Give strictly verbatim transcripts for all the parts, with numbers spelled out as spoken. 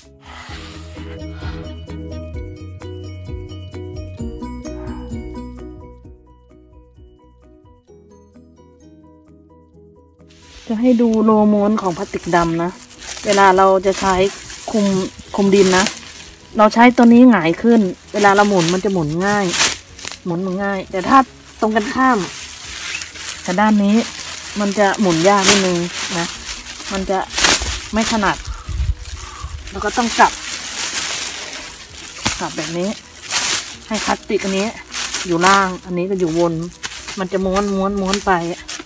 จะให้ดูโลม้วนของพลาสติกดำนะเวลาเราจะใช้คุมคุมดินนะเราใช้ตัวนี้หงายขึ้นเวลาเราหมุนมันจะหมุนง่ายหมุนมันง่ายแต่ถ้าตรงกันข้ามกับด้านนี้มันจะหมุนยากนิดนึงนะมันจะไม่ถนัดเราก็ต้องกลับกลับแบบนี้ให้พลาสติกอันนี้อยู่ล่างอันนี้ก็อยู่บนมันจะม้วนม้วนม้วนไป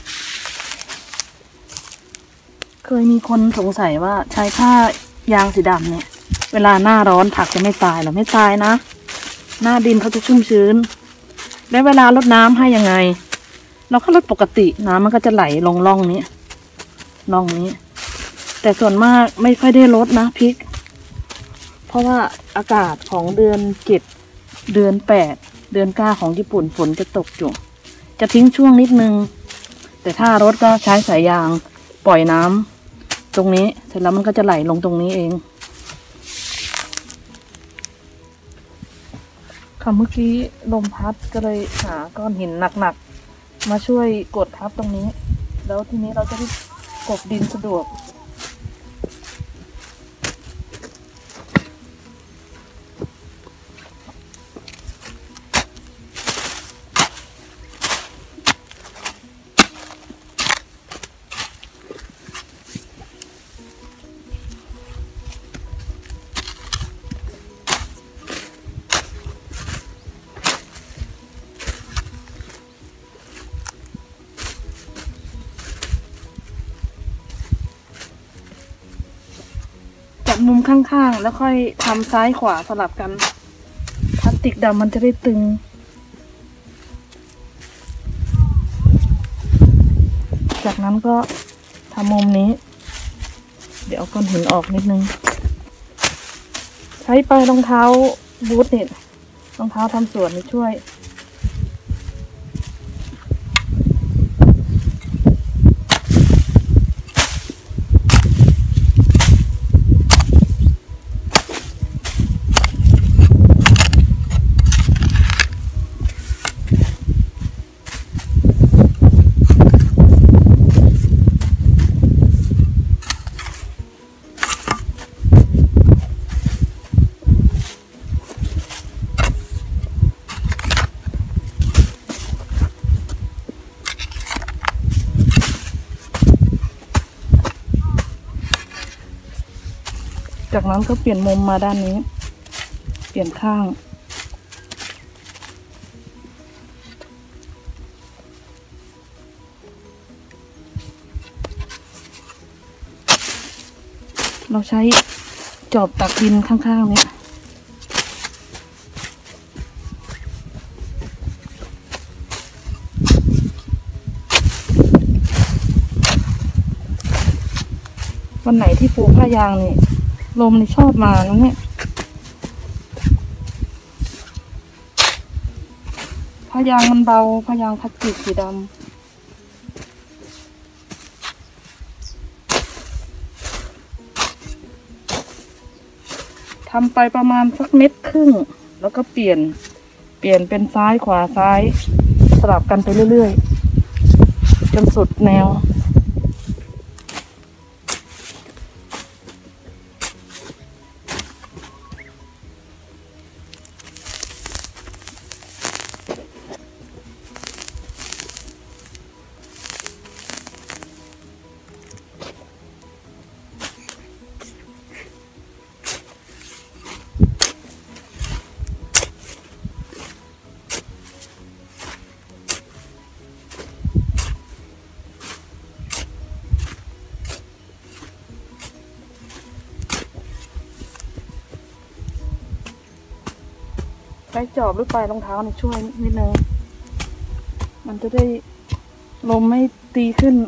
เคยมีคนสงสัยว่าใช้ผ้ายางสีดำเนี่ยเวลาหน้าร้อนผักจะไม่ตายหรอไม่ตายนะหน้าดินเขาจะชุ่มชื้นและเวลารดน้ำให้ยังไงเราก็รดปกติน้ำมันก็จะไหลลงร่องนี้ร่องนี้แต่ส่วนมากไม่ค่อยได้รดนะพริกเพราะว่าอากาศของเดือนเจ็ดเดือนแปดเดือนเก้าของญี่ปุ่นฝนจะตกอยู่จะทิ้งช่วงนิดนึงแต่ถ้ารดก็ใช้สายยางปล่อยน้ำตรงนี้เสร็จแล้วมันก็จะไหลลงตรงนี้เองค่ะเมื่อกี้ลมพัดก็เลยหาก้อนหินหนักๆมาช่วยกดทับตรงนี้แล้วทีนี้เราจะได้กบดินสะดวกมุมข้างๆแล้วค่อยทำซ้ายขวาสลับกันพลาสติกดำมันจะได้ตึงจากนั้นก็ทำมุมนี้เดี๋ยวเอาก้อนหินออกนิดนึงใช้ไปรองเท้าบูทเนี่ยรองเท้าทำสวนนี่ช่วยจากนั้นก็เปลี่ยนมุมมาด้านนี้เปลี่ยนข้างเราใช้จอบตักดินข้างๆนี้วันไหนที่ปลูกผ้ายางนี่ลมนี่ชอบมาแล้วเนี่ยผ้ายางมันเบาผ้ายางพลาสติกสีดำทำไปประมาณสักเม็ดครึ่งแล้วก็เปลี่ยนเปลี่ยนเป็นซ้ายขวาซ้ายสลับกันไปเรื่อยๆจนสุดแนวใช้จอบหรือปลายรองเท้านี่ช่วยนิดนึงมันจะได้ลมไม่ตีขึ้น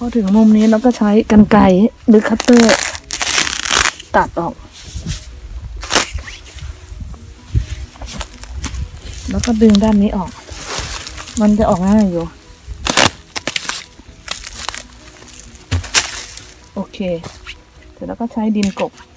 พอถึงมุมนี้เราก็ใช้กรรไกรหรือคัตเตอร์ตัดออก แล้วก็ดึงด้านนี้ออก มันจะออกง่ายอยู่ โอเค เสร็จแล้วก็ใช้ดินกบ